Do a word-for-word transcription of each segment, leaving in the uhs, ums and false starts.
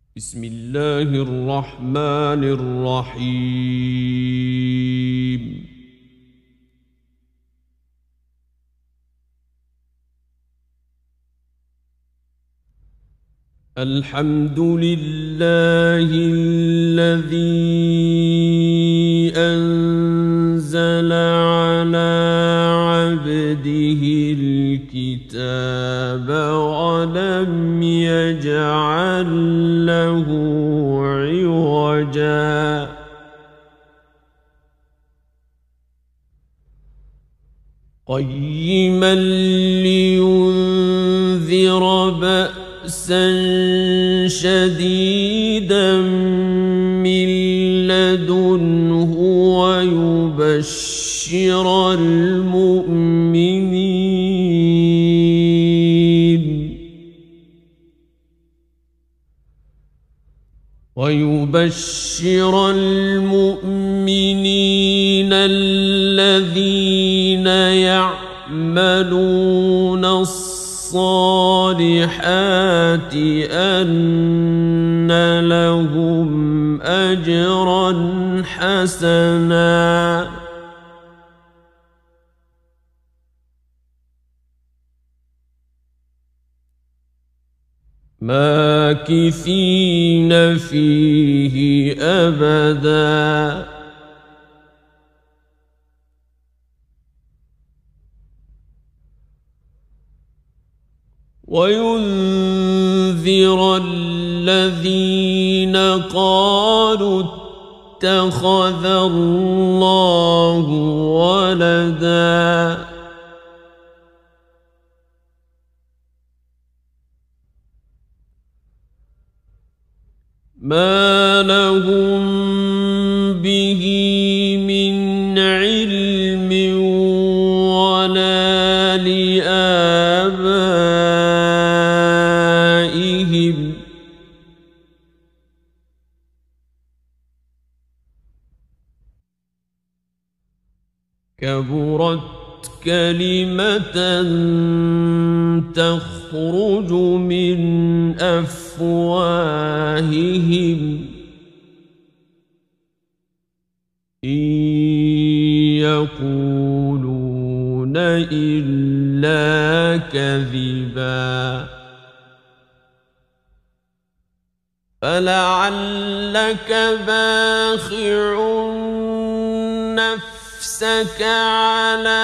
بسم الله الرحمن الرحيم. الحمد لله الذي أنزل على عبده الكتاب ولم يجعل له عوجا قيما لينذر بأسا شديدا من لدنه ويبشر المؤمنين ويبشر المؤمنين الذين يعملون الصالحات أن لهم أجرا حسنا ماكثين فيه أبدا وينذر الذين قالوا اتخذ الله ولدا ما لهم به من علم ولا لآبائهم كبرت كلمة تخرج من أفواههم إن يقولون إلا كذبا فلعلك باخع نفسك على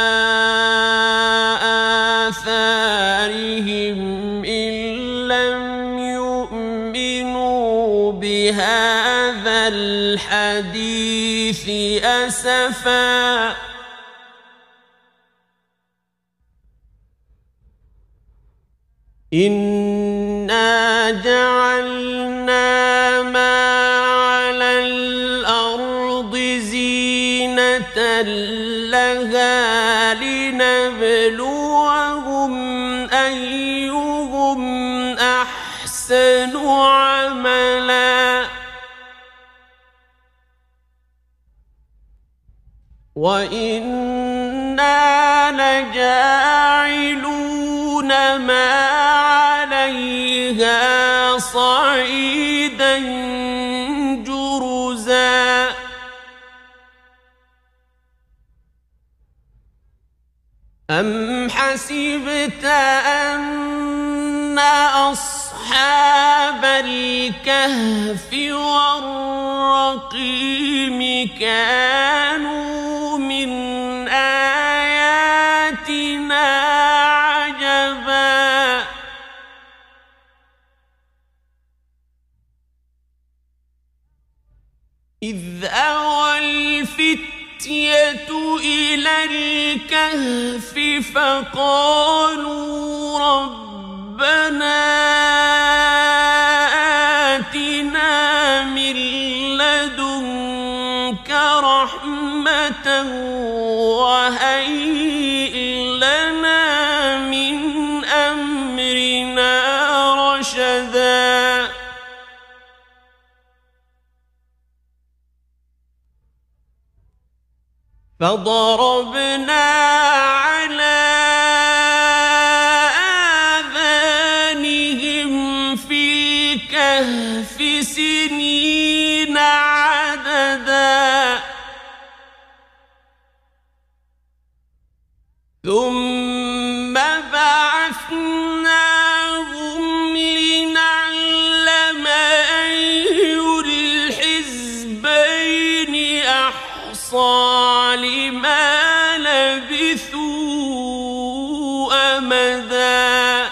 آثارهم إن لم يؤمنوا بهذا الحديث أسفا إنا جعلنا ما على الأرض زينة لها لنبلوهم أيهم أحسن عملا وإنا لجاعلون ما عليها صعيدا جرزا أم حسبت أن أصحاب الكهف والرقيم كانوا من آياتنا عجبا إذ أوى الفتية إلى الكهف فقالوا ربنا آتنا من لدنك رحمة وهيئ لنا من أمرنا رشدا فضربنا على آذانهم في الكهف سنين عددا ثم بعثناهم لنعلم أي الحزبين أحصى لما لبثوا أمدا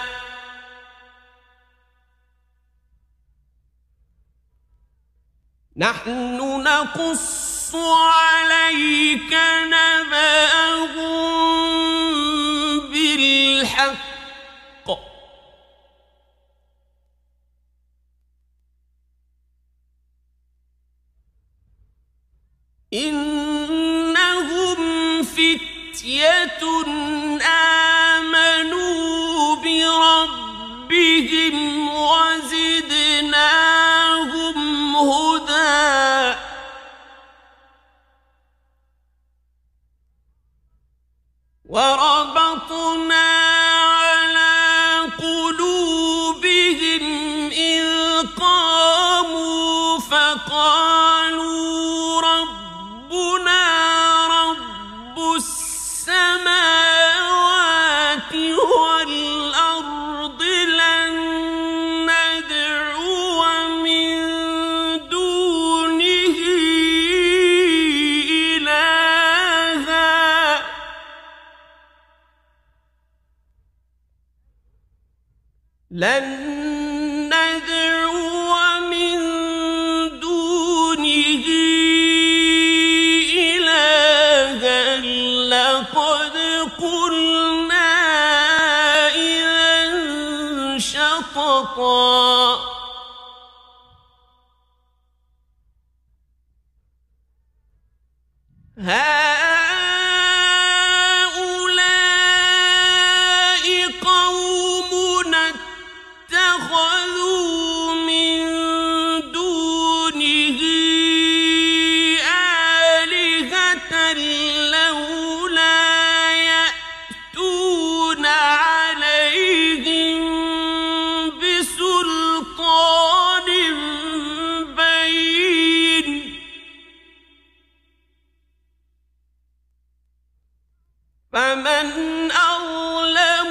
نحن نقص عليك نبأهم بالحق إنهم فتية آمنوا بربهم وزدناهم هدى وربطنا على قلوبهم إذ قاموا فقالوا ربنا رب السماوات والأرض لن ندعو من دونه إلها لن ندعو من دونه إلها لقد قلنا إذا شططا هؤلاء قومنا اتخذوا من دونه آلهة لولا يأتون عليهم بسلطان بين فمن أظلم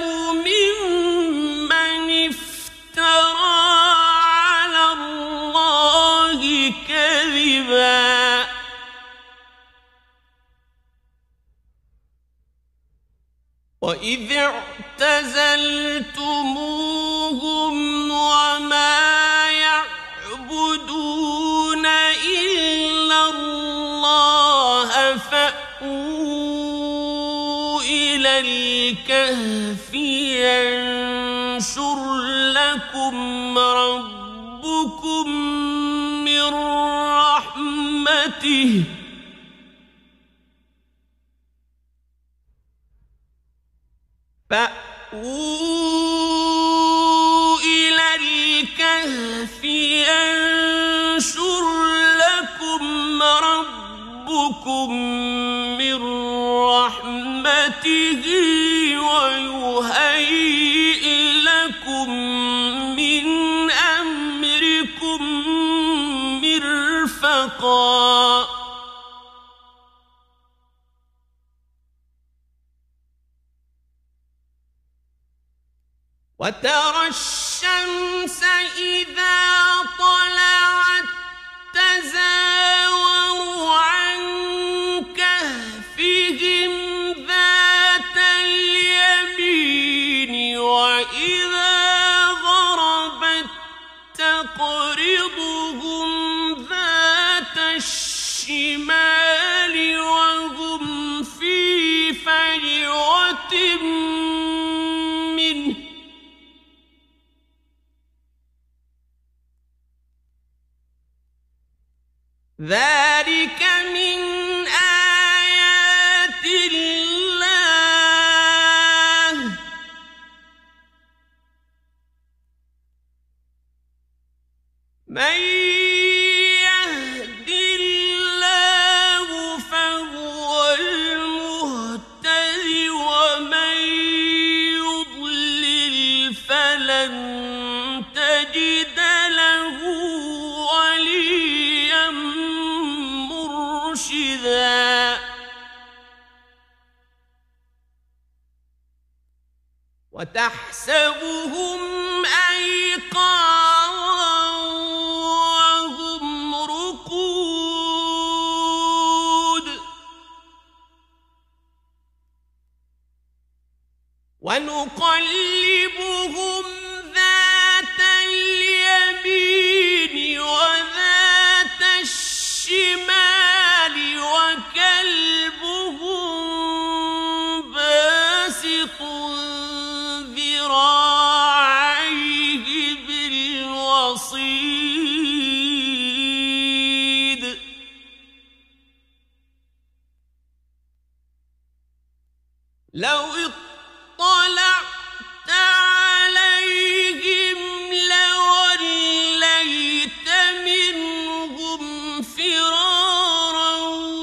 ممن افترى على الله كذبا وإذ اعتزلتموهم وما يعبدون إلا الله فأووا إلى الكهف ينشر لكم ربكم من رحمته فأووا إلى الكهف ينشر لكم ربكم من رحمته ويهيئ لكم من أمركم مرفقا وترى الشمس إذا طلعت تزاور عن كهفهم ذات اليمين وإذا غربت تقرضهم ذات الشمال وهم في فجوة منه ذلك من آيات الله من يهد الله فهو المهتد ومن يضلل فلن تجد له وتحسبهم أيقاظا وهم رقود ونقلبهم ذات اليمين وذات الشمال وكلبهم باسط ذراعيه بالوصيد لو اطلعت عليهم لوليت منهم فرارا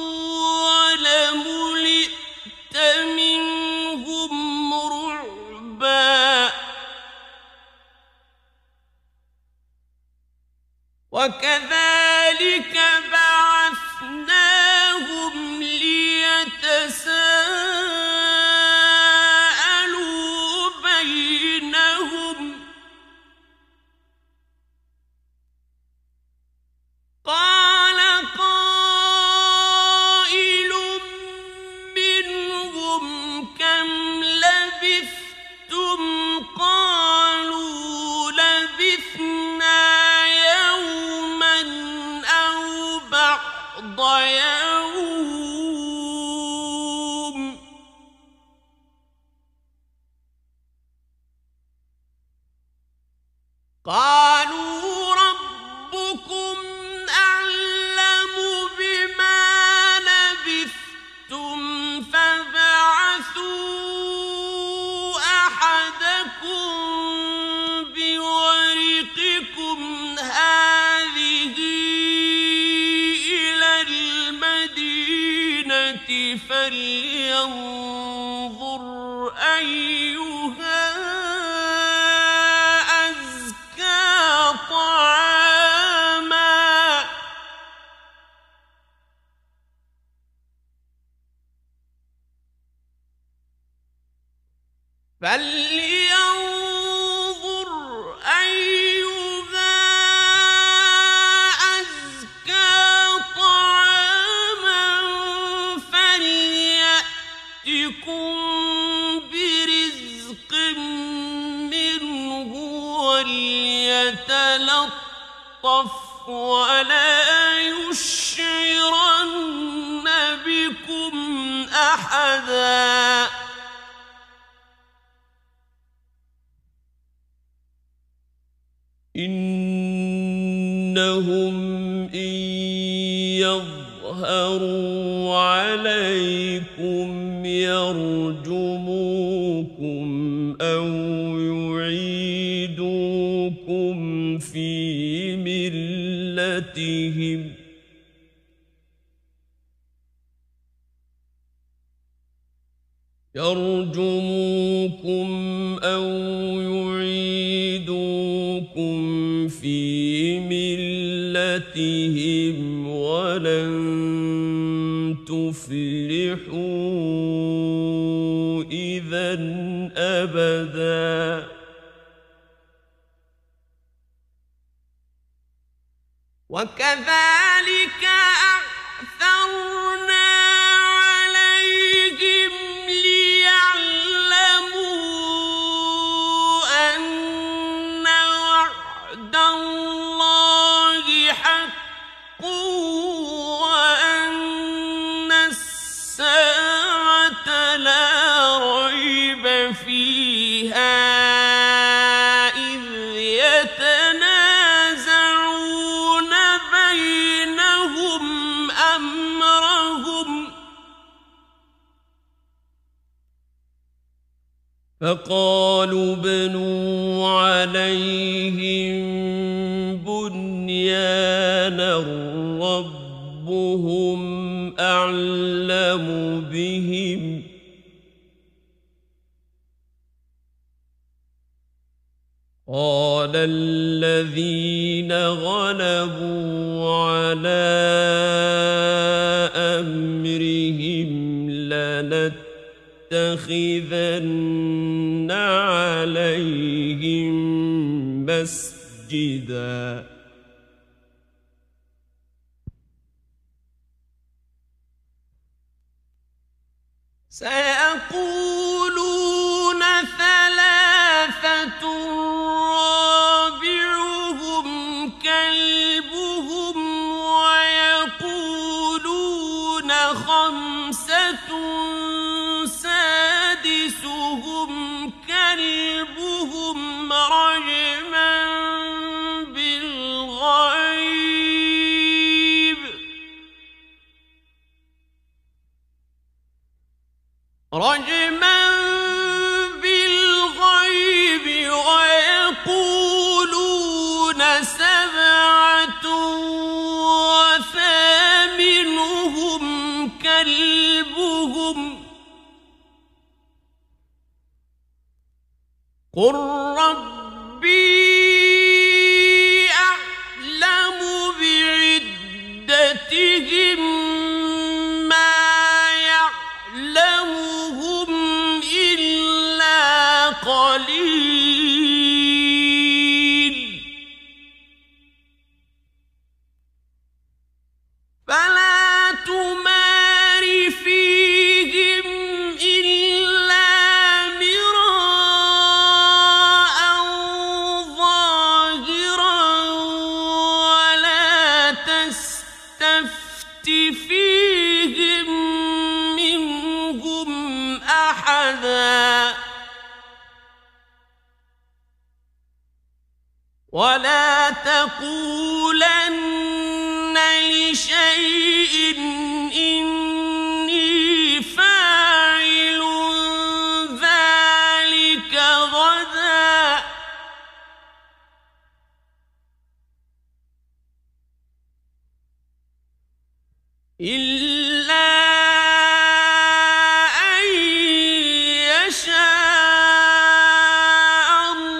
ولملئت منهم رعبا وكذلك بعثناهم ليتساءلوا بينهم قال قائل منهم كم لبثتم قالوا لبثنا يوما أو بعض يوم قالوا ربكم أعلم بما لبثتم فابعثوا أحدكم بورقكم هذه إلى المدينة فلينظر أيها أزكى طعاما فلينظر أيها أزكى طعاما فليأتكم برزق منه وليتلطف ولا يشعرن بكم أحدا إنهم إن يظهروا عليكم يرجموكم أو يعيدوكم في ملتهم يرجموكم أو يعيدوكم في ملتهم ولن تفلحوا إذا أبدا وكذلك أعثرنا عليهم ليعلموا أن وعد الله حق وأن الساعة لا ريب فيها إذ يتنازعون بينهم أمرهم فقالوا ابنوا عليهم بنيانا ربهم أعلم بهم قال الذين غلبوا على أمرهم لنتبعن لَأَتَّخِذَنَّ عَلَيْهِمْ مَسْجِدًا سيقولون ثلاثة رابعهم كلبهم ويقولون خمسة سادسهم كلبهم رجما بالغيب رجما بالغيب ويقولون سبعة وثامنهم كلبهم قل ربي أعلم بعدتهم ما يعلمهم إلا قليل فلا تمار فيهم إلا مراء ظاهرا ولا تستفت فيهم منهم أحدا ولا تقولن لشيء إني فاعل ذلك غدا إلا أن يشاء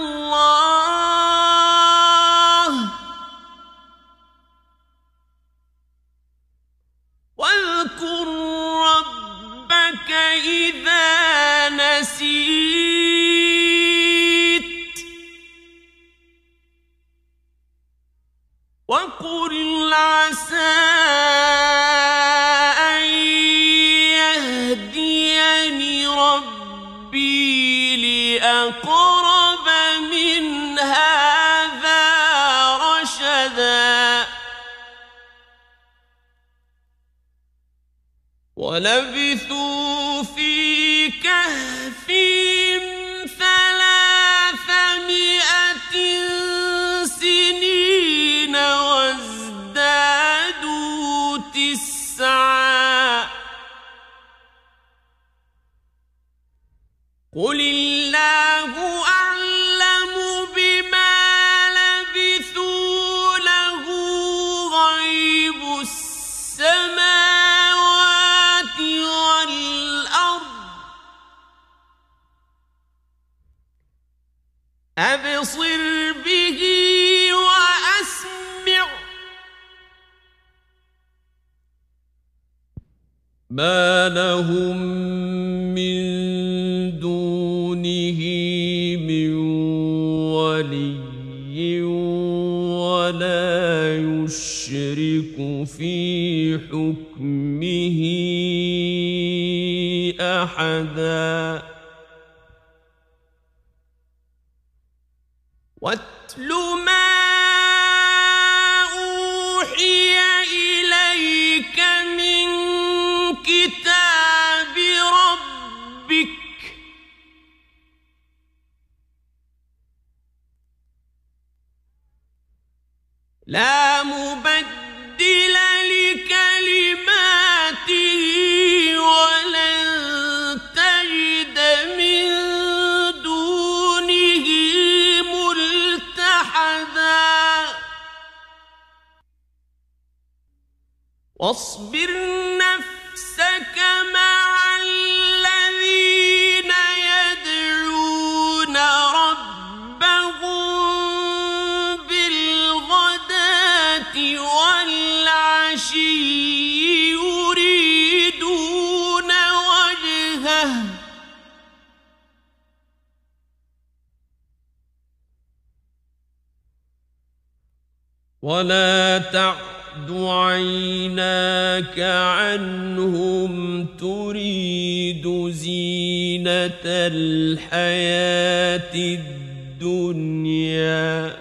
الله واذكر ربك إذا نسيت وقل عسى أن يهديني ربي لأقرب من هذا رشدا ولبثوا في كهفهم ثلاثمائة سنين وازدادوا تسعا قل الله أعلم بما لبثوا له غيب السماوات والأرض أبصر به وأسمع ما لهم من دونه من ولي ولا يشرك في حكمه أحدا واتل ما أوحي إليك من كتاب ربك لا مبدل لكلماته ولن تجد من دونه ملتحدا واصبر نفسك مع الذين يدعون ربهم بالغداة والعشي يريدون وجهه ولا تعد عيناك عنهم تريد زينة الحياة الدنيا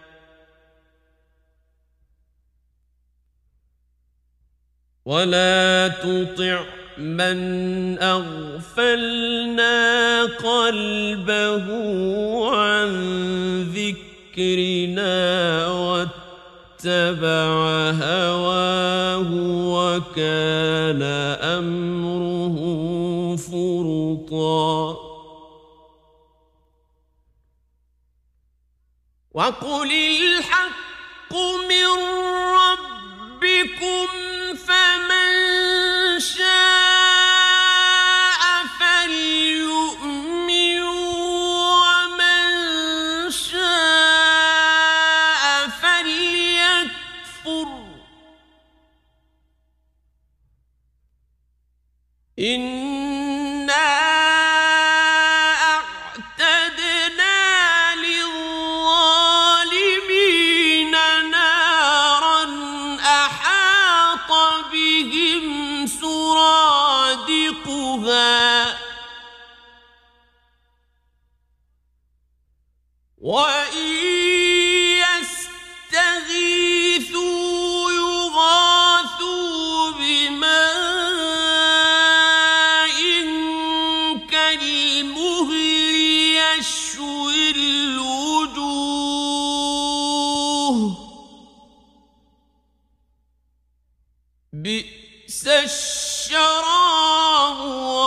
ولا تطع من أغفلنا قلبه عن ذكرنا واتبع هواه وكان أمره فرطا وقل الحق من ربكم فمن شاء فليؤمن ومن شاء فليكفر إنا أعتدنا للظالمين نارا أحاط بهم سرادقها وإن يستغيثوا يغاثوا بماء كالمهل يشوي الوجوه بئس الشراب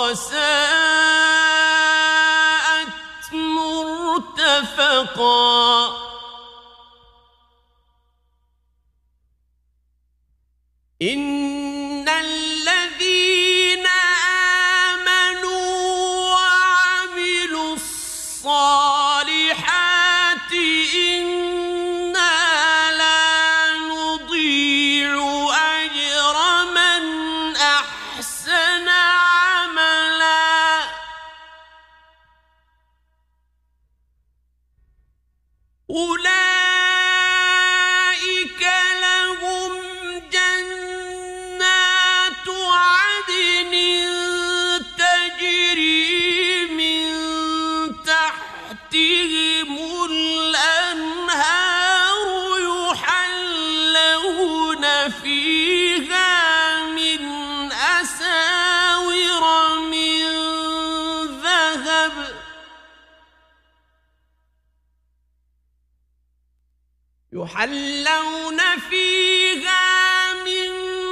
وساءت مرتفقا إن الذين آمنوا وعملوا الصالحات إنا لا نضيع أجر من أحسن عملا أولئك لهم جنات عدن تجري من تحتهم الأنهار يحلون فيها من أساور من ذهب يحلون فيها من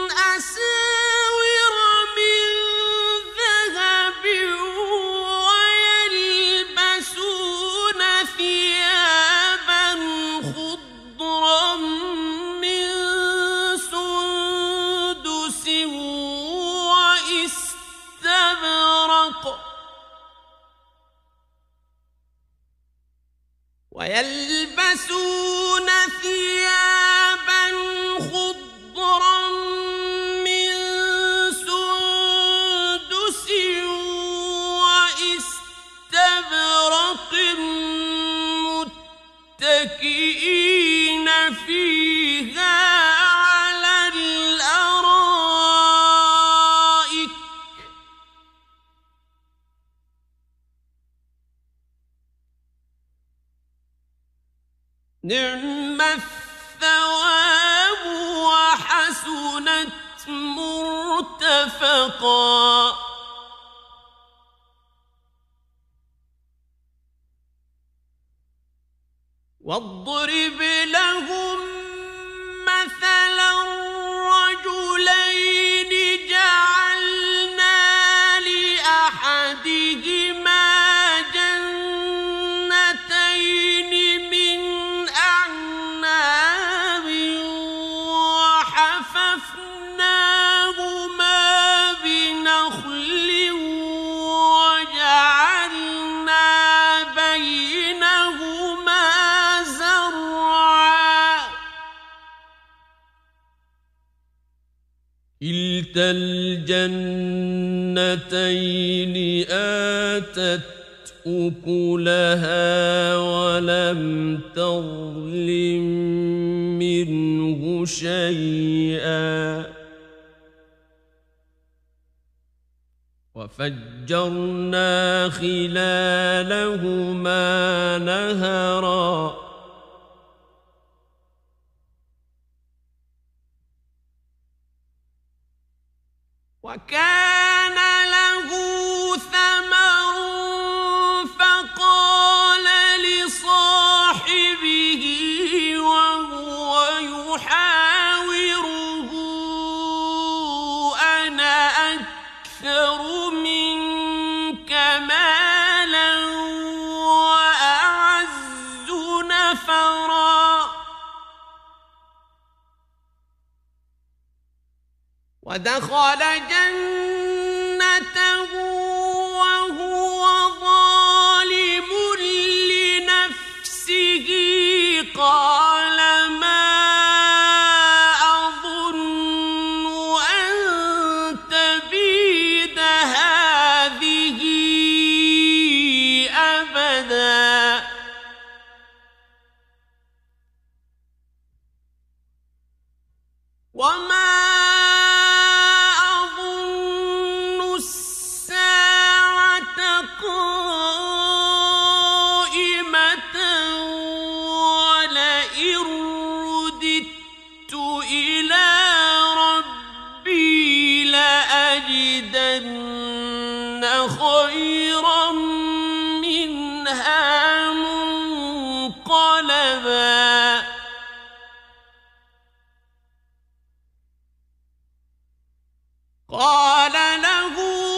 أساور من ذهب ويلبسون ثيابا خضرا من سندس واستبرق ويلبسون ثيابا خضرا من سندس واستبرق متكئين فيها على الأرائك نعم الثواب وحسنت مرتفقا واضرب لهم مثلا رجلين جعلنا لأحدهما جنتين من أعناب وحففناهما بنخل وجعلنا بينهما زرعا كلتا الجنتين آتت أكلها ولم تظلم منه منه شيئا وفجرنا خلالهما نهرا وكان له ثمر فقال لصاحبه وهو يحاوره أنا أكثر منك مالا وأعز نفرا ودخل جنته وهو ظالم لنفسه قال ما أظن أن تبيد هذه أبدا وما خيرا منها منقلبا قال له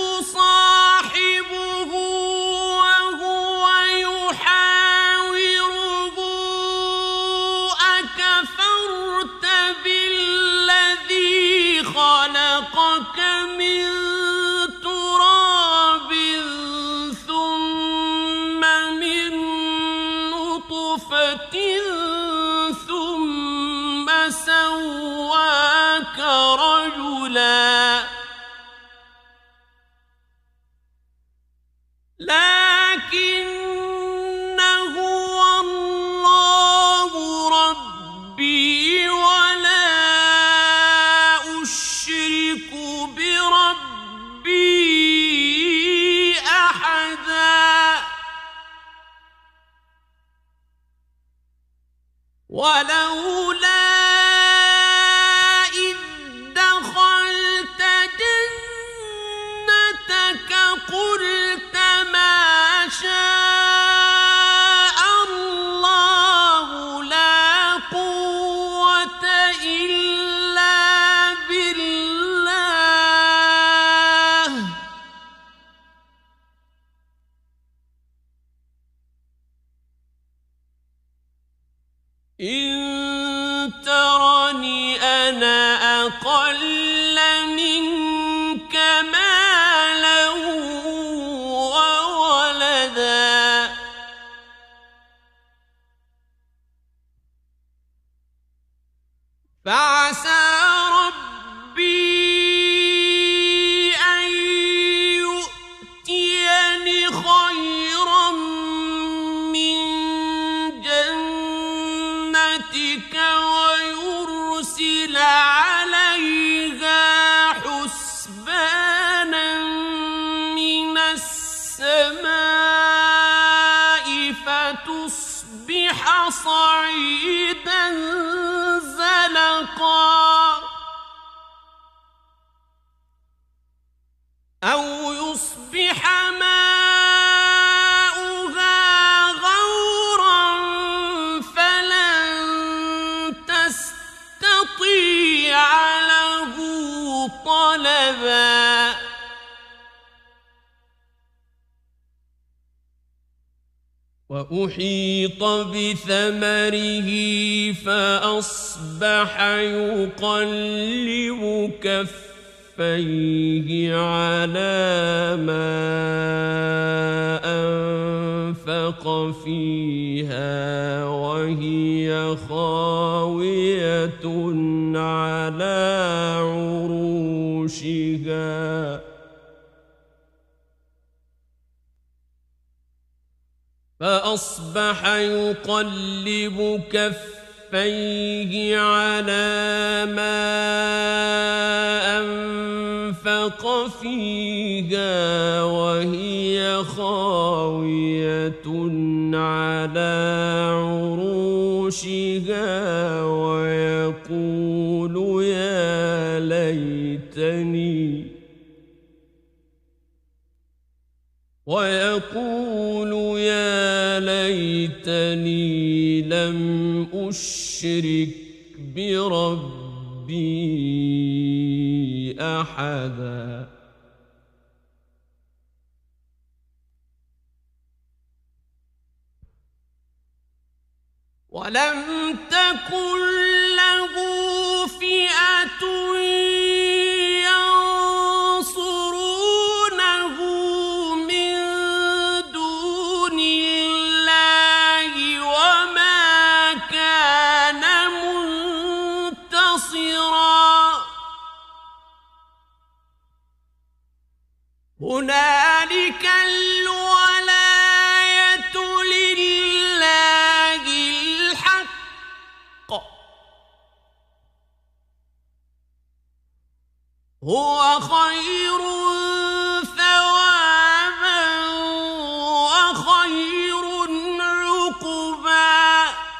صاحبه وهو يحاوره أكفرت بالذي خلقك من ثم سواك رجلا لكن هو الله ربي ولا أشرك بربي أحدا ولولا إذ دخلت جنتك قلت ما شاء الله لا قوة إلا بالله إن ترني أنا أقل منك مالا وولدا فعسى ربي أن يؤتيني خيرا من جنتك ويرسل عليها حسبانا من السماء فتصبح صعيدا زلقا أو يصبح ماؤها غورا فلن تستطيع له طلبا وأحيط بثمره فأصبح يقلب كفيه على ما أنفق فيها وهي خاوية على عروشها فأصبح يقلب كفيه كفيه على ما أنفق فيها وهي خاوية على عروشها ويقول يا ليتني ويقول يا ليتني لم أشرك بربي أحدا ولم تكن له فئة ينصرونه من دون الله وما كان منتصرا هنالك الولاية لله الحق هو خير ثوابا وخير عقبا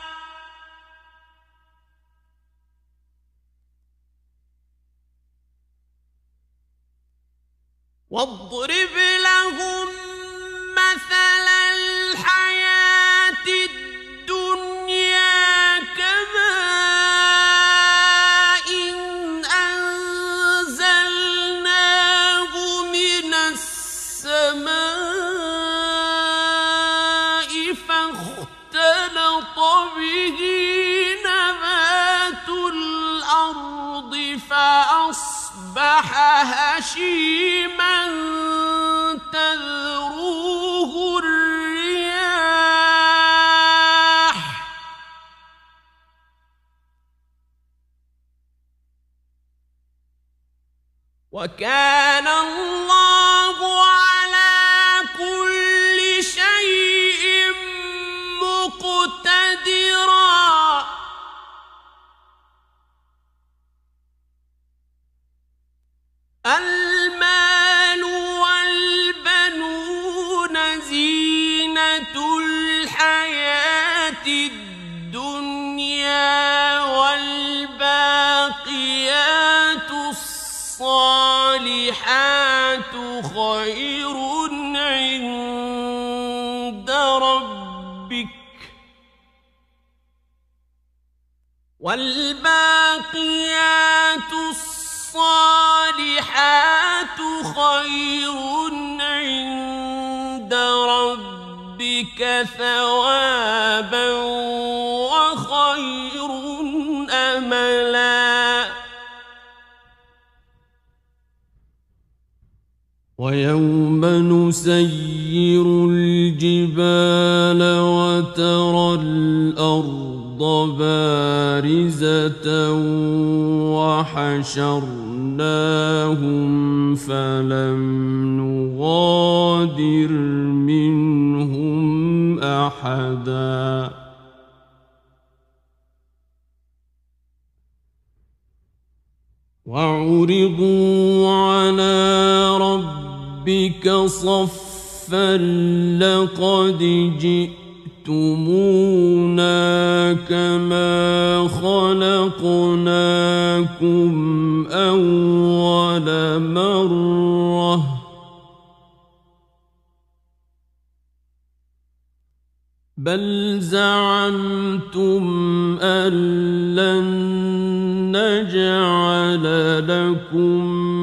واضرب لهم مثل الحياة الدنيا كماء أنزلناه من السماء فاختلط به نبات الأرض فأصبح هشيما تذروه الرياح وكان الله على كل شيء مقتدرا المال والبنون زينة الحياة الدنيا والباقيات الصالحات خير عند ربك والباقيات الصالحات خير عند ربك ثوابا وخير أملا ويوم نسير الجبال وترى الأرض بارزة وحشرناهم فلم نغادر منهم أحدا وعرضوا على ربك صفا لقد جئتمونا كما خلقناكم أول مرة بل زعمتم أن لن نجعل لكم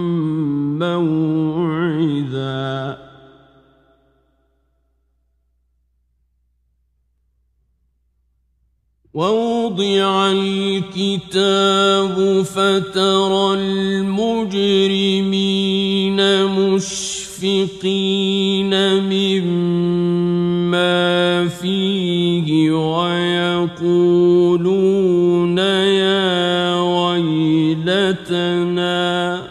موعدا ووضع الكتاب فترى المجرمين مشفقين مما فيه ويقولون يا ويلتنا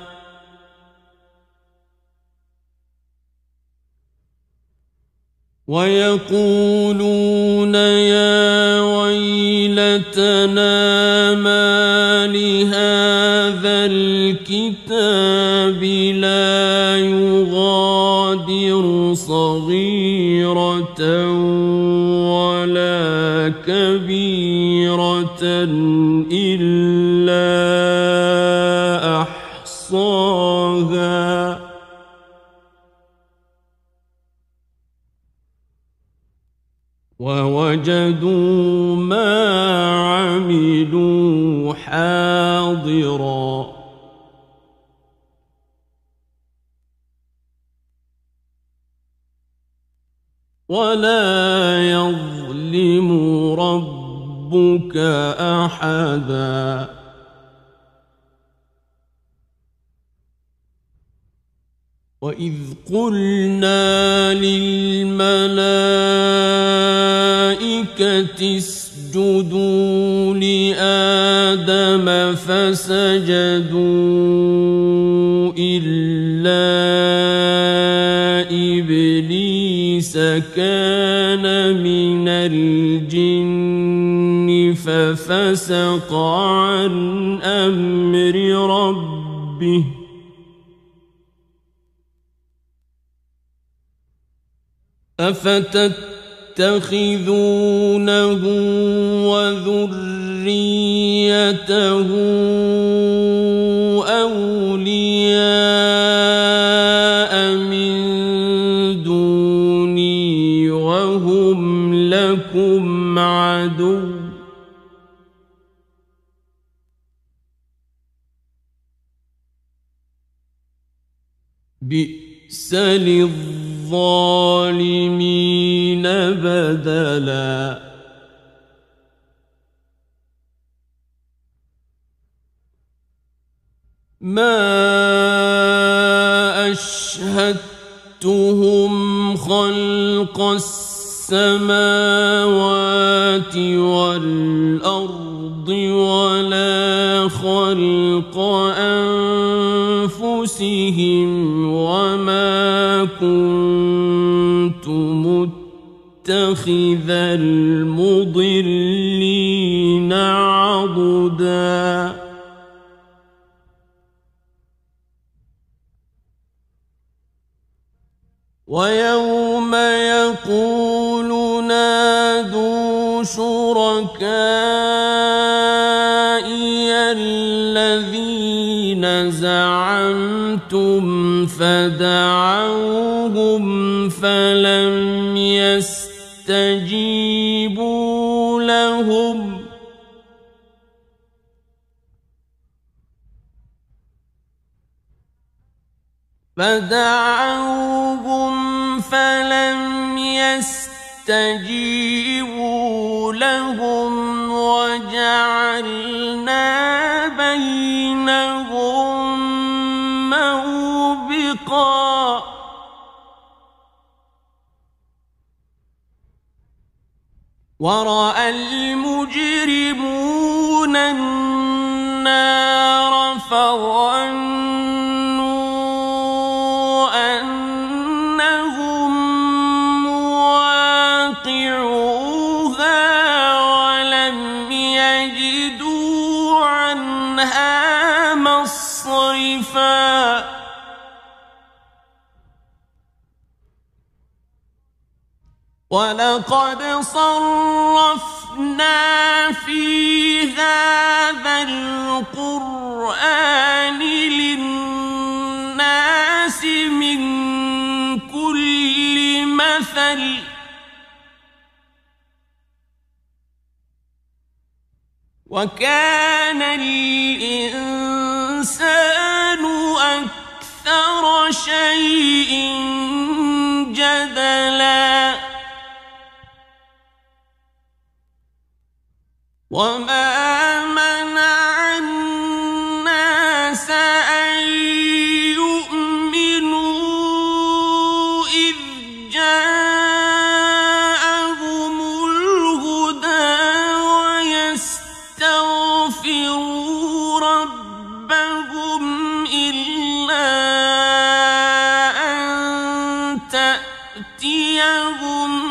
ويقولون يا ويلتنا ما لهذا الكتاب لا يغادر صغيرة ولا كبيرة إلا أحصاها ووجدوا ما عملوا حاضرا ولا يظلم ربك أحدا وإذ قلنا للملائكة اسجدوا لآدم فسجدوا إلا إبليس كان من الجن ففسق عن أمر ربه أفتتخذونه وذريته أولياء من دوني وهم لكم عدو بئس للظالمين بدلا ما أشهدتهم خلق السماوات والأرض ولا خلق أنفسهم وما كنت متخذ المضلين عضدا ويوم يقول نادوا شركائي الذين زعمتم فدعوهم فلم يستجيبوا لهم فدعوهم فلم يستجيبوا لهم وجعلنا بينهم موبقا ورأى المجرمون النار فظنوا أنهم مواقعوها ولم يجدوا عنها مصرفا ولقد صرفنا في هذا القرآن للناس من كل مثل وكان الإنسان أكثر شيء جدلا وما منع الناس أن يؤمنوا إذ جاءهم الهدى ويستغفروا ربهم إلا أن تأتيهم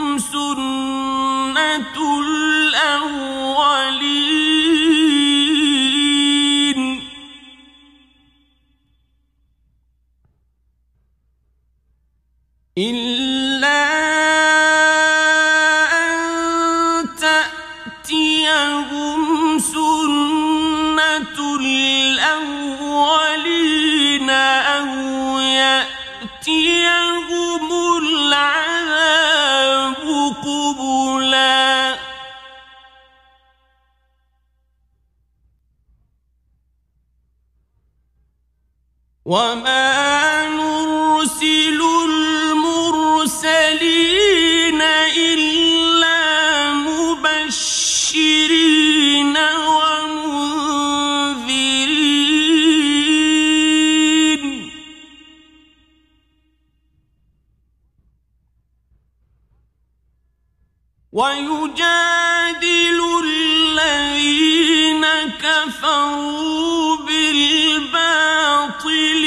الأولين أو يأتيهم العذاب قبلا وما نرسل المرسلين إلا مبشرين ومنذرين ويجادل الذين كفروا بالباطل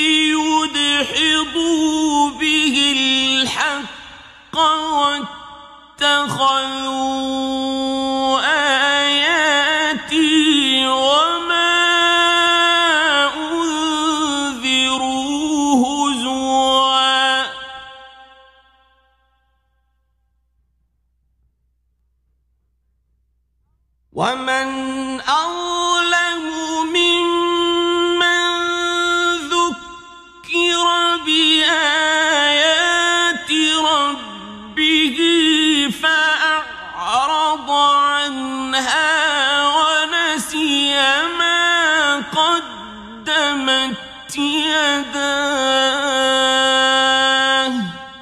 ليدحضوا به الحق واتخذوا آياتي وما أنذروا هزوا ومن أظلم ممن ذكر بآيات ربه فأعرض عنها ونسي ما قدمت يداه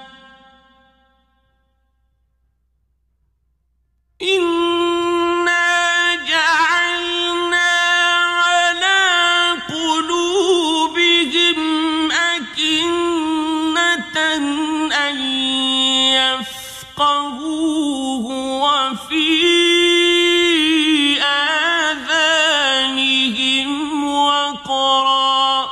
إنا جعلنا على قلوبهم أكنة أن يفقهوه وفي آذانهم وقرا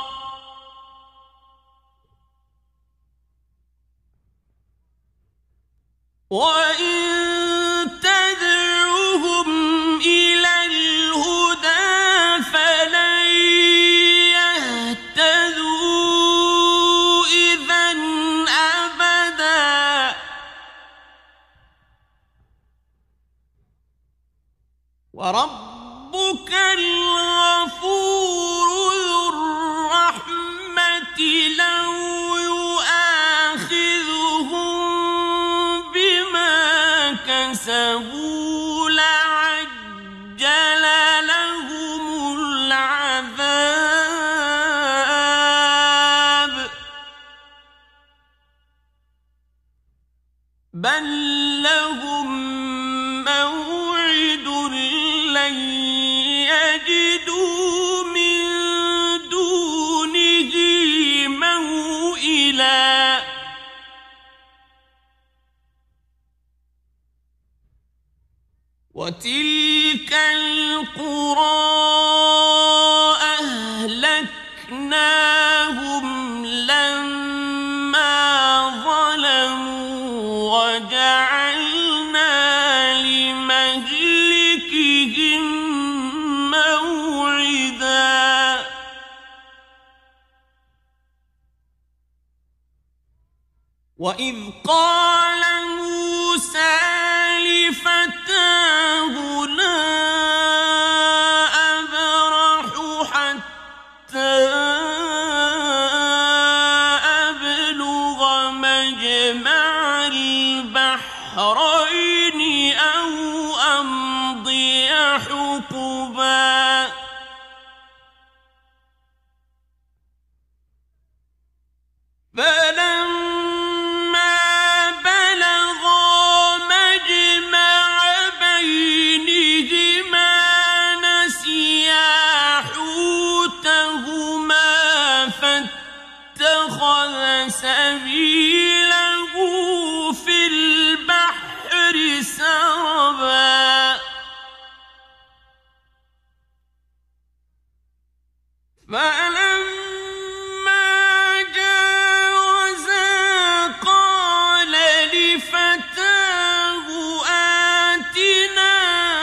وإن تدعوهم إلى الهدى فلن يهتدوا إذا أبدا وربك الغفور ذو الرحمة لو يؤاخذهم بما كسبوا لعجل لهم العذاب بل لهم موعد لن يجدوا من دونه موئلا وتلك القرى أهلكناهم لما ظلموا وجعلنا لمهلكهم موعدا وإذ قال موسى لفتاه لا أبرح حتى أبلغ مجمع البحرين أو أمضي حقبا فلما بلغا مجمع بينهما نسيا حوتهما فاتخذ سبيله في البحر سربا فلما جاوزا قال لفتاه آتنا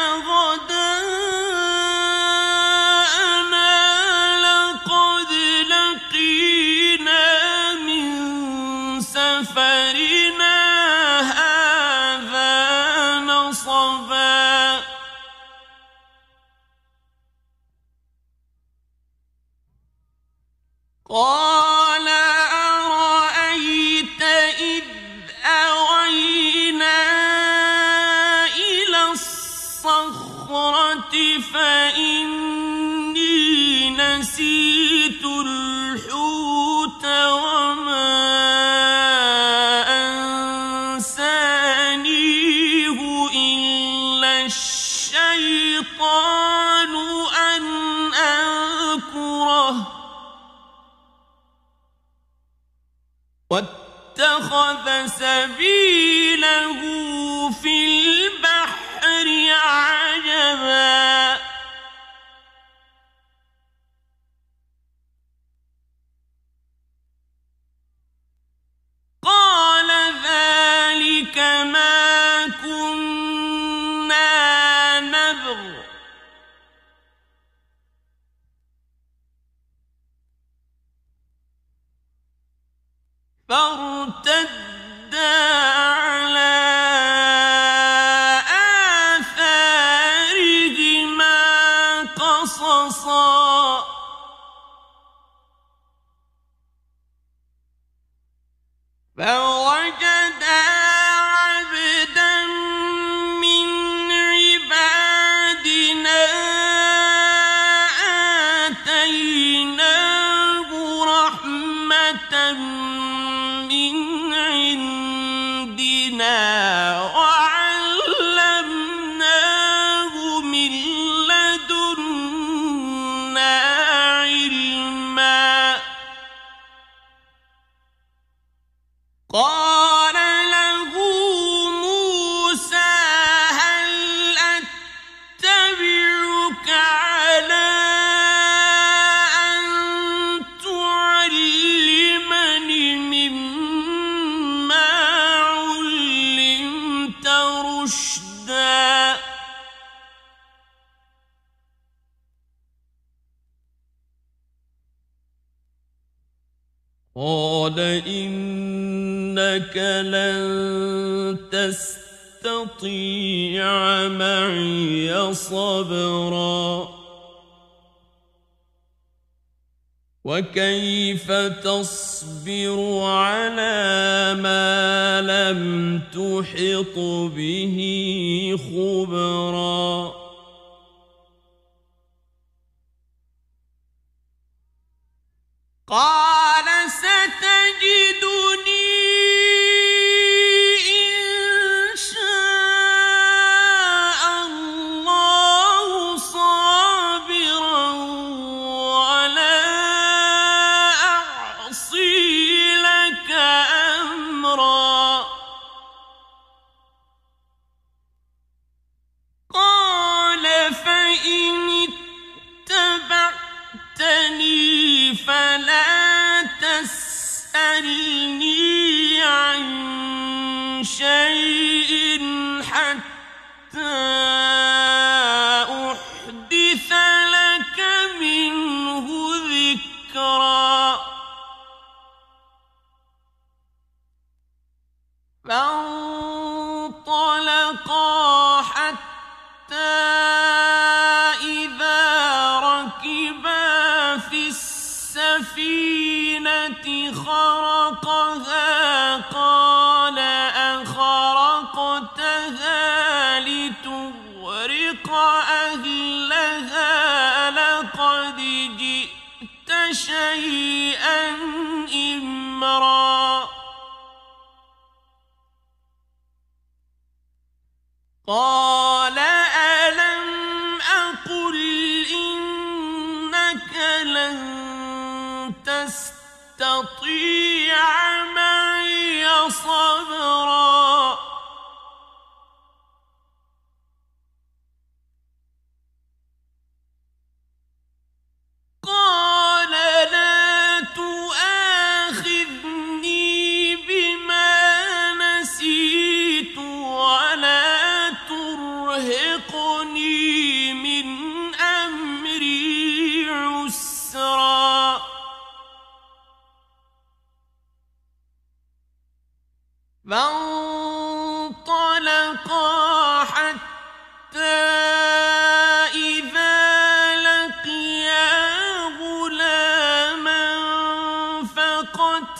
غداءنا لقد لقينا من سفرنا هذا نصبا قال أرأيت إذ أوينا إلى الصخرة فإني نسيت الحوت وما أنسانيه إلا الشيطان أن أذكره واتخذ سبيله في البحر عجبا قال ذلك ما كنا نبغ فارتدا على آثارهما قصصا فوجدا عبدا من عبادنا آتيناه رحمة من عندنا وعلمناه من لدنا علما قال له موسى هل أتبعك على أن تعلمني مما علمت رشدا قال إنك لن تستطيع معي صبرا وكيف تصبر على ما لم تحط به خبرا قال ستجدني إن شاء الله صابرا ولا أعصي لك أمرا قال فإن اتبعتني فلا تسألني عن شيء حتى أحدث لك منه ذكرا فانطلقا حتى إذا ركبا في السفينة خرقها قال أخرقتها لتغرق أهلها لقد جئت شيئا إمرا قال ألم أقل إنك لن تستطيع معي صبرا قال لا تؤاخذني بما نسيت ولا ترهقني من أمري عسرا فانظر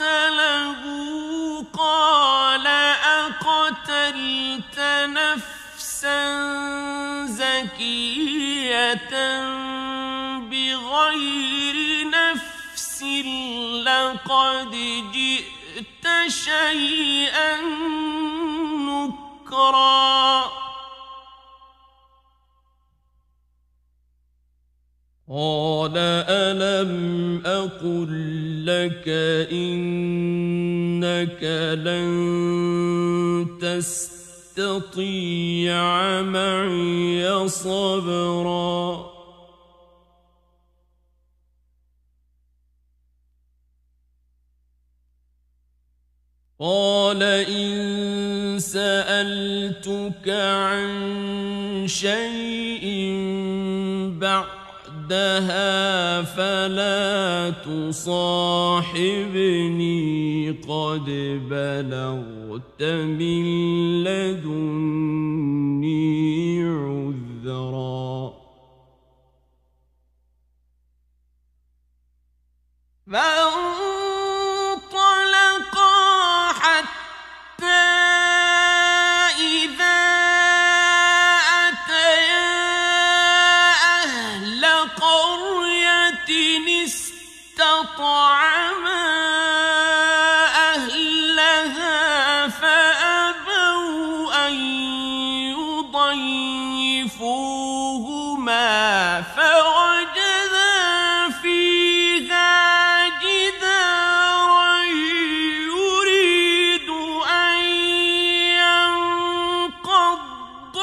قَتَلَهُ قَالَ أَقَتَلْتَ نَفْسًا زَكِيَّةً بِغَيْرِ نَفْسٍ لَقَدْ جِئْتَ شَيْئًا نُكْرًا. قَالَ أَلَمْ أَقُل لَّكَ إِنَّكَ لَن تَسْتَطِيعَ مَعِيَ صَبْرًا. قَالَ إِن سَأَلْتُكَ عَن شَيْءٍ بَعْدَهَا فَلَا تُصَاحِبْنِي قَدْ بَلَغْتَ مِن لَّدُنِّي عُذْرًا. طعما أهلها فأبوا أن يضيفوهما فوجدا فيها جدارا يريد أن ينقض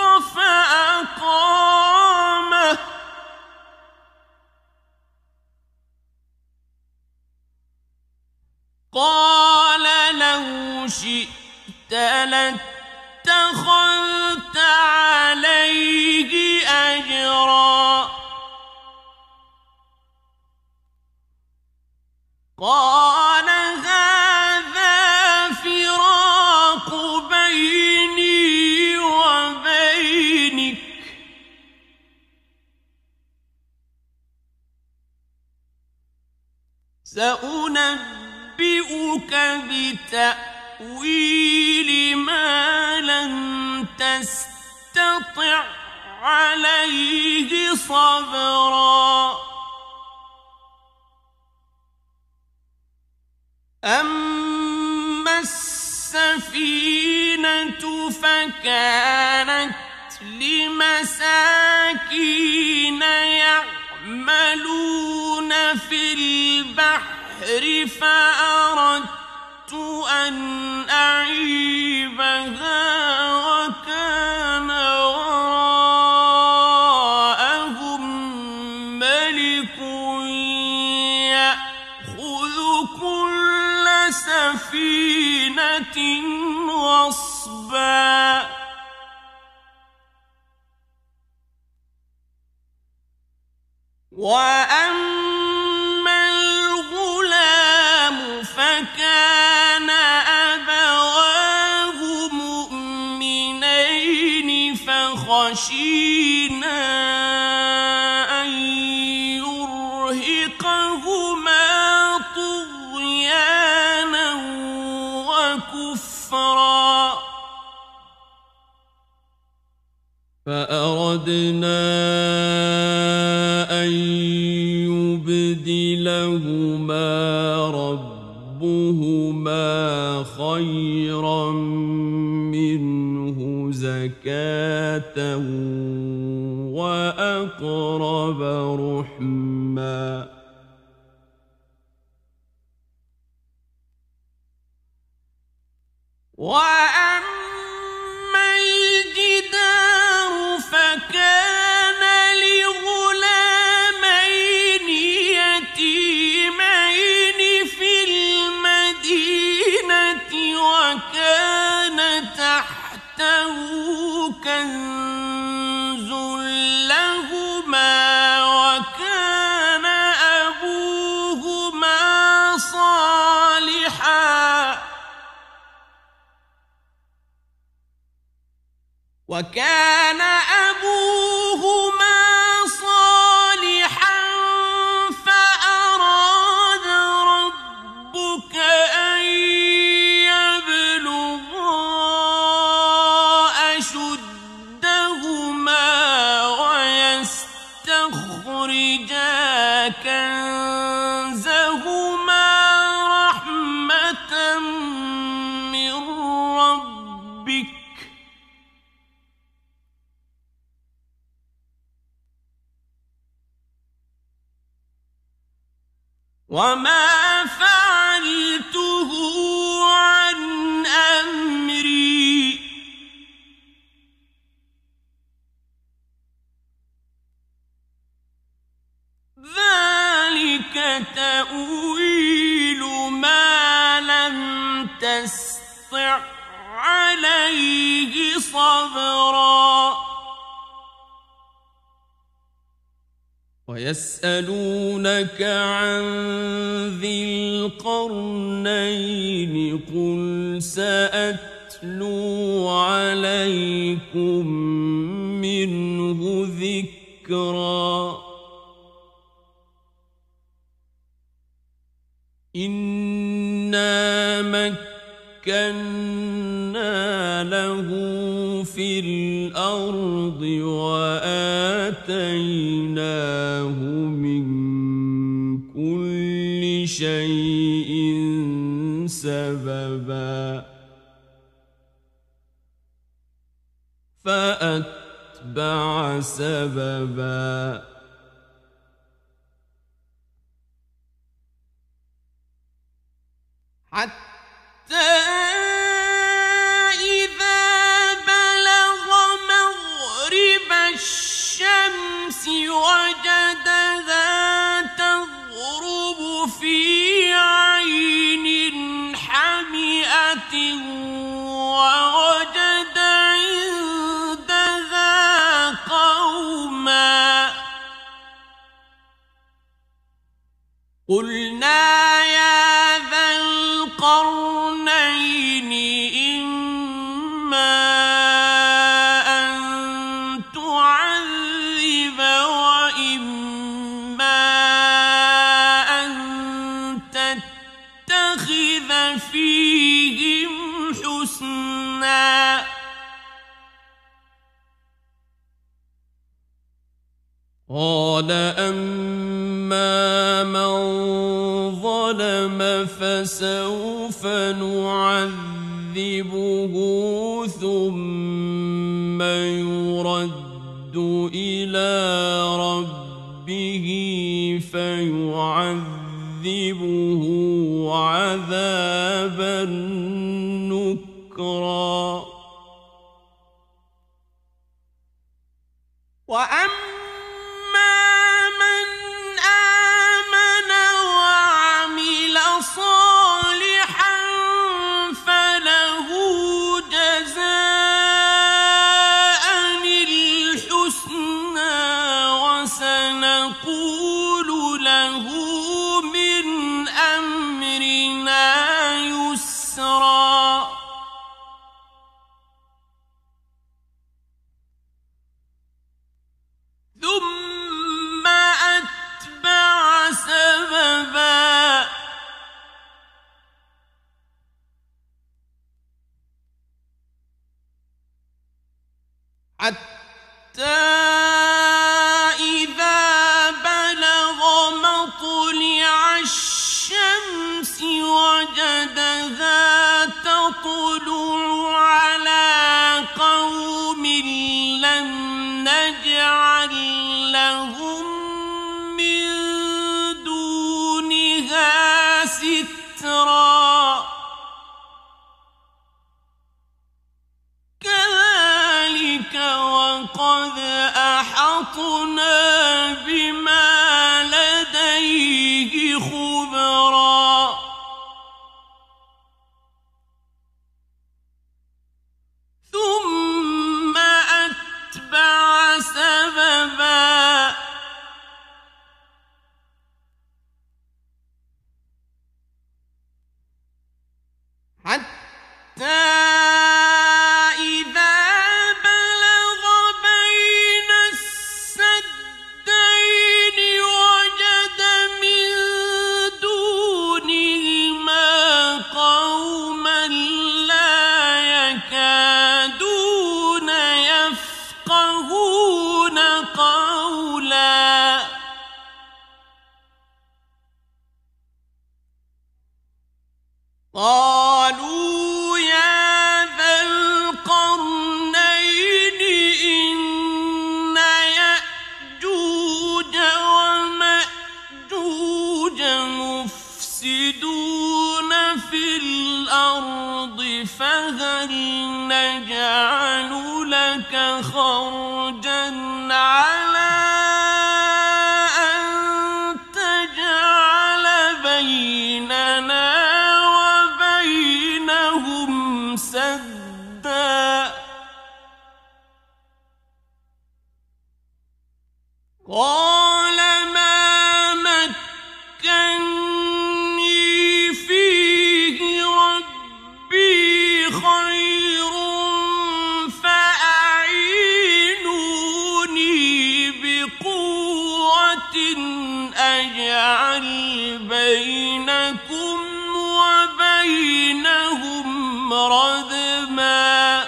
فأقامه. قال لو شئت لاتخذت عليه أجرا. قال هذا فراق بيني وبينك سأنبئك بتأويل ما لم تستطع عليه صبرا. أما السفينة فكانت لمساكين يعملون في البحر فأردت أن أعيبها وكان وراءهم ملك يأخذ كل سفينة غصبا. وأما الغلام فكان أبواه مؤمنين فخشينا أن يرهقهما طغيانا وكفرا. فأردنا أن يبدلهما ربهما خيرا منه زكاة وأقرب رحما. وأما الجدار فكان لغلامين يتيمين في المدينة وكان تحته كنز لهما وكان أبوهما صالحا وكان أبوهما صالحا فأراد ربك أن وما فعلته عن أمري ذلك تأويل ما لم تستطع عليه صبرا ويسألونك عن ذي القرنين قل سأتلو عليكم منه ذكرا إنا مكنا له في الأرض وآتيناه من كل شيء سببا فأتبع سببا حتى إذا بلغ مغرب الشمس وجدها تغرب في عين حمئة ووجد عندها قوما قلنا يا ذا القرنين إما أن تعذب وإما أن تتخذ فيهم حسنا قال أما من ظلم فسوف نعذبه ثم يرد إلى ربه فيعذبه عذابا نكرا وأما صالحا فله جزاء الحسنى وسنقول له من أمرنا يسرا ثم أتبع سببا حتى إذا بلغ مطلع الشمس وجدها تطلع على قوم لم نجعل لهم من دونها سترا وقد أحطنا بما لديه خبرا ثم أتبع سببا حتى قالوا يا ذا القرنين إن يأجوج ومأجوج مفسدون فهل نجعل لك خرجا على أن تجعل بيننا وبينهم سدا قال ما مكني فيه ربي خير فأعينوني بقوة أجعل بينكم وبينهم ردما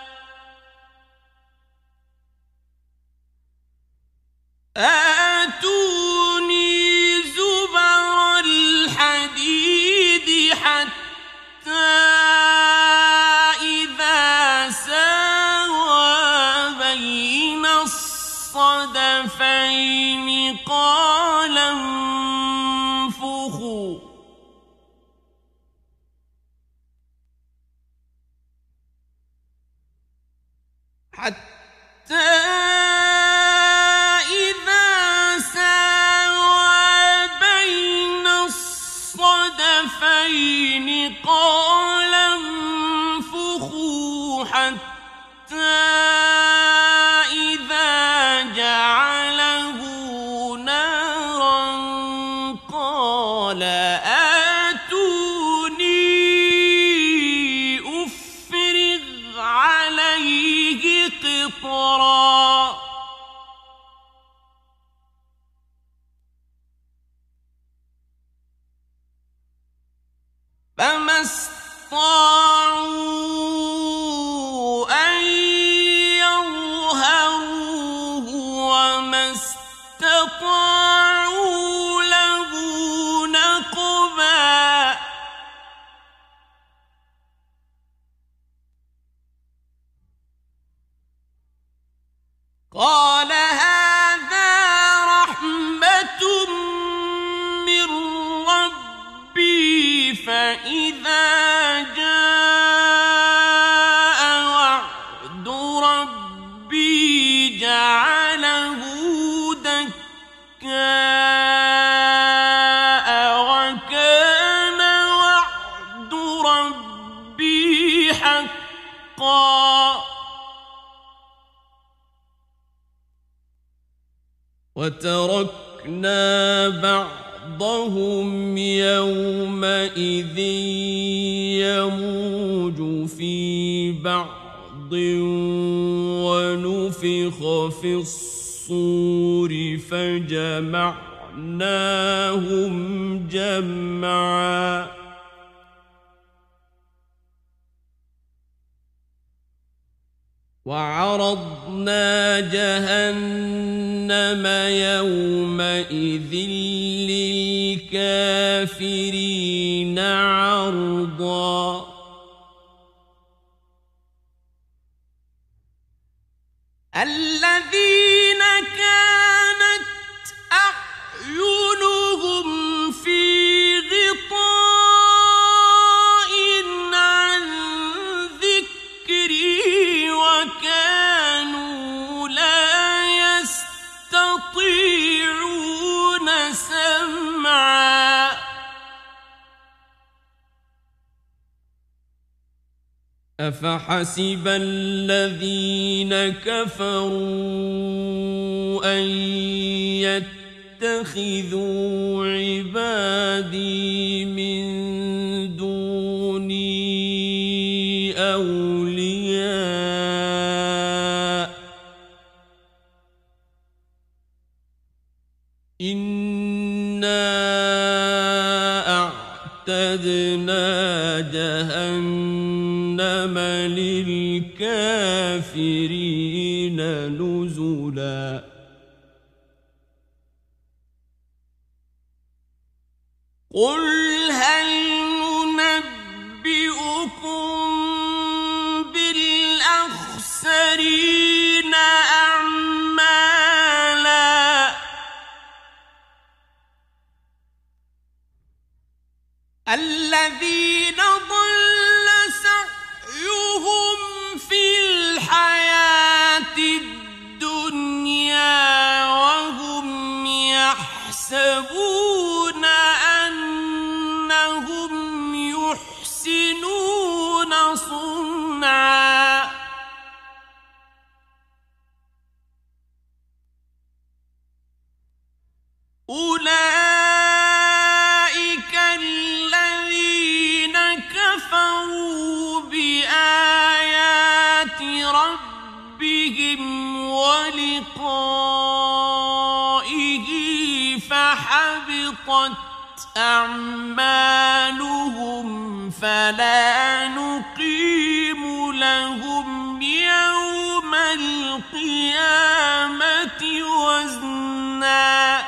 آتوني زبر الحديد حتى إذا ساوى بين الصدفين قال انفخوا حتى الصدفين قال انفخوا حتى إذا جعله نارا قال آتوني أفرغ عليه قطرا فما استطاعوا أن يظهروه وما استطاعوا له نقبا قال هذا رحمة من ربي فإذا جاء وعد ربي جعله دكاء وكان وعد ربي حقا وتركنا بعضهم يومئذ يموج في بعض ونفخ في الصور فجمعناهم جمعا وعرضنا جهنم يومئذ للكافرين عرضا الذين كانت أعينهم في غطاء عن ذكري وكانوا لا يستطيعون سمعا أفحسب الذين كفروا أن يتخذوا عبادي من دوني أولياء إنا أعتدنا جهنم للكافرين نزلا قل هل ننبئكم بالأخسرين أعمالا الذين ضل سعيهم أعمالهم فلا نقيم لهم يوم القيامة وزنا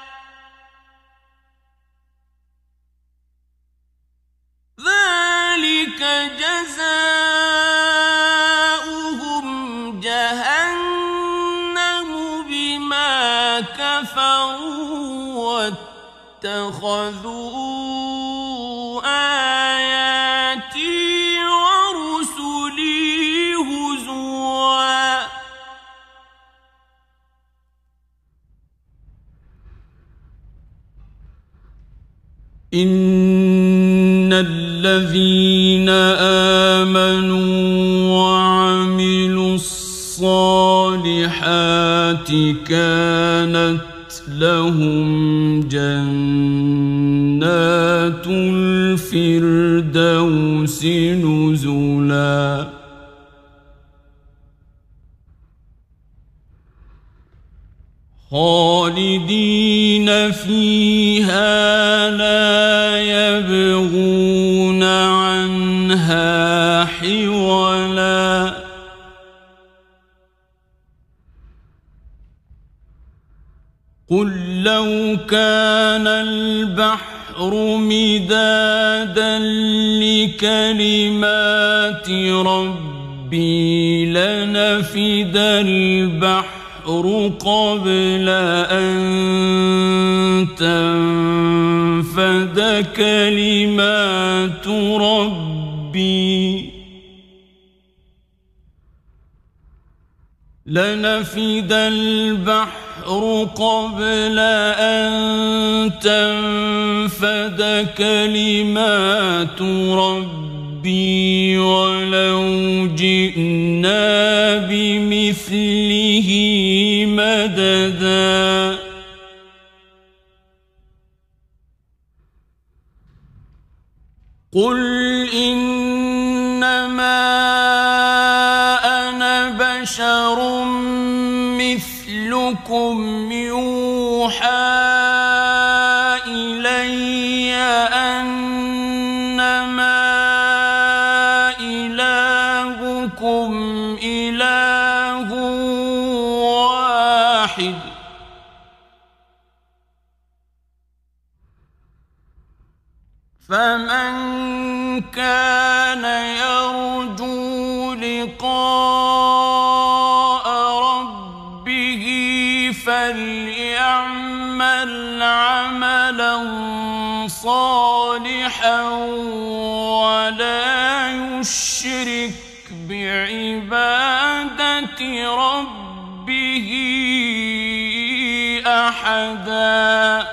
ذلك جزاؤهم جهنم بما كفروا واتخذوا آياتي ورسلي هزوا إن الذين آمنوا وعملوا الصالحات كانت لهم جنات الفردوس نزلا خالدين فيها لا يبغون عنها حولا قل لو كان البحر مدادا لكلمات ربي لنفد البحر قبل أن تنفد كلمات ربي لنفد البحر قبل أن تنفد كلمات ربي ولو جئنا بمثله مددا قل إنما أنا بشر مثلكم يوحى إلي أنما إلهكم إله واحد فمن كان يرجو لقاء ربه فليعمل عملا صالحا ولا يشرك بعبادة ربه أحدا